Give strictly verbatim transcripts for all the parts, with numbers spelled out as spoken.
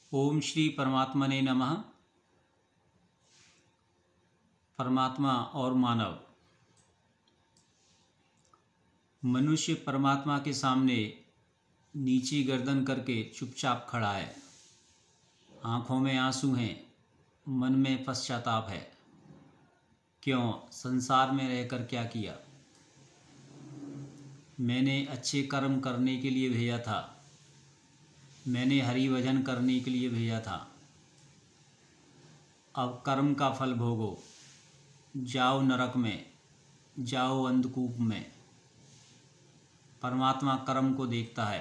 ओम श्री परमात्मने नमः। परमात्मा और मानव। मनुष्य परमात्मा के सामने नीची गर्दन करके चुपचाप खड़ा है। आँखों में आंसू हैं, मन में पश्चाताप है। क्यों? संसार में रहकर क्या किया? मैंने अच्छे कर्म करने के लिए भेजा था, मैंने हरि भजन करने के लिए भेजा था। अब कर्म का फल भोगो, जाओ नरक में, जाओ अंधकूप में। परमात्मा कर्म को देखता है,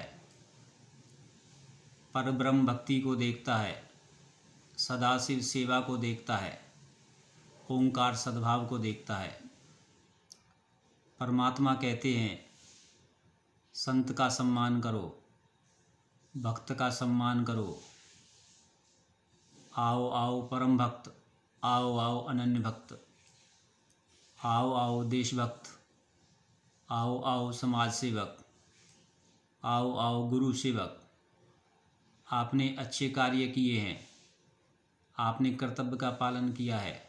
परब्रह्म भक्ति को देखता है, सदाशिव सेवा को देखता है, ओंकार सद्भाव को देखता है। परमात्मा कहते हैं, संत का सम्मान करो, भक्त का सम्मान करो। आओ आओ परम भक्त, आओ आओ अनन्य भक्त, आओ आओ देशभक्त, आओ आओ समाज सेवक, आओ आओ गुरु सेवक। आपने अच्छे कार्य किए हैं, आपने कर्तव्य का पालन किया है।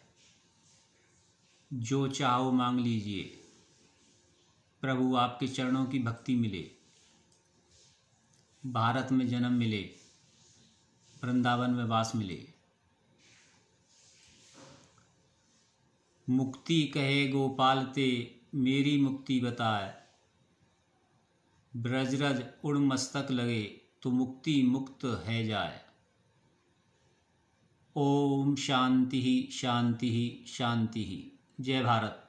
जो चाहो मांग लीजिए, प्रभु आपके चरणों की भक्ति मिले। भारत में जन्म मिले, वृंदावन में वास मिले। मुक्ति कहे गोपाल ते, मेरी मुक्ति बताए। ब्रजरज उड़ मस्तक लगे, तो मुक्ति मुक्त है जाए। ओम शांति ही शांति ही शांति ही। जय भारत।